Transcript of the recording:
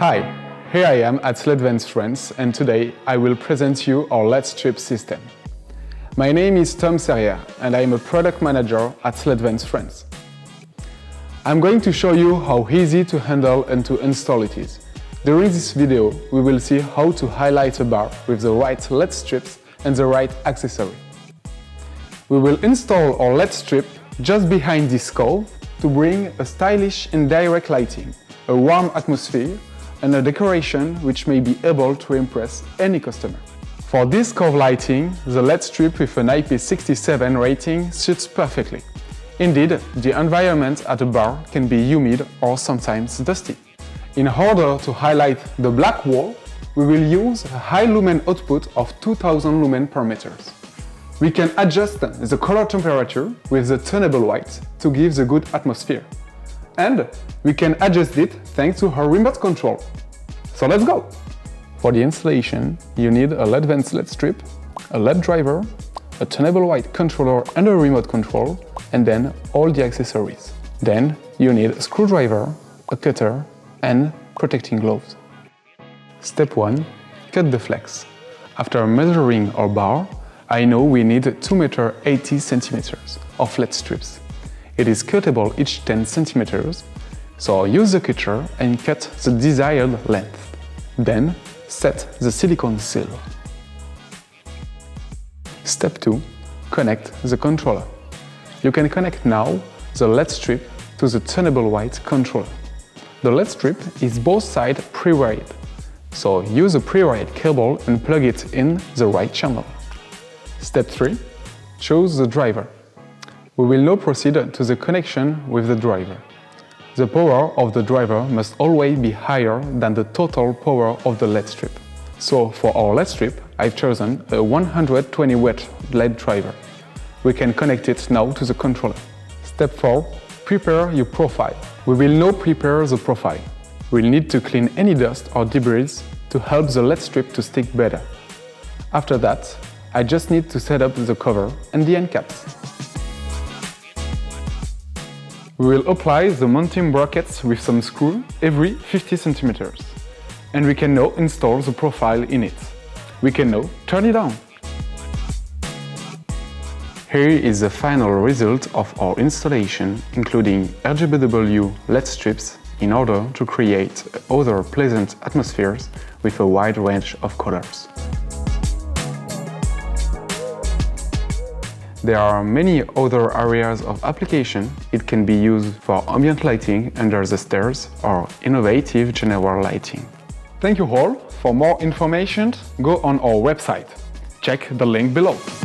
Hi, here I am at LEDVANCE France, and today I will present you our LED strip system. My name is SERRIERE and I am a product manager at LEDVANCE France. I'm going to show you how easy to handle and to install it is. During this video, we will see how to highlight a bar with the right LED strips and the right accessory. We will install our LED strip just behind this cove to bring a stylish and direct lighting, a warm atmosphere, and a decoration which may be able to impress any customer. For this cove lighting, the LED strip with an IP67 rating suits perfectly. Indeed, the environment at a bar can be humid or sometimes dusty. In order to highlight the black wall, we will use a high lumen output of 2000 lumen per meter. We can adjust the color temperature with the tunable white to give the good atmosphere. And we can adjust it thanks to our remote control. So let's go! For the installation, you need a LEDVANCE LED strip, a LED driver, a tunable white controller and a remote control, and then all the accessories. Then you need a screwdriver, a cutter and protecting gloves. Step 1. Cut the flex. After measuring our bar, I know we need 2,80 cm of LED strips. It is cuttable each 10 cm, so use the cutter and cut the desired length. Then set the silicone seal. Step 2. Connect the controller. You can connect now the LED strip to the tunable white controller. The LED strip is both sides pre-wired, so use a pre-wired cable and plug it in the right channel. Step 3. Choose the driver. We will now proceed to the connection with the driver. The power of the driver must always be higher than the total power of the LED strip. So for our LED strip, I've chosen a 120 watt LED driver. We can connect it now to the controller. Step 4. Prepare your profile. We will now prepare the profile. We'll need to clean any dust or debris to help the LED strip to stick better. After that, I just need to set up the cover and the end caps. We will apply the mounting brackets with some screw every 50 cm. And we can now install the profile in it. We can now turn it on. Here is the final result of our installation, including RGBW LED strips in order to create other pleasant atmospheres with a wide range of colors. There are many other areas of application. It can be used for ambient lighting under the stairs or innovative general lighting. Thank you all. For more information, go on our website. Check the link below.